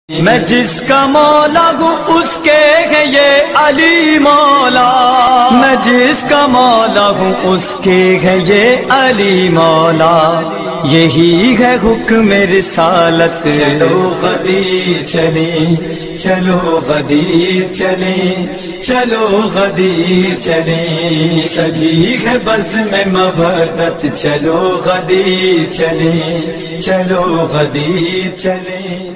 मैं जिसका मौला हूँ उसके है ये अली मौला। मैं जिसका मौला हूँ उसके है ये अली मौला। यही है हुक्म रिसालत। चलो गदीर चले, चलो गदीर चले, चलो गदीर चले। सजी है बज़्म मवद्दत, चलो गदीर चले, चलो गदीर चले।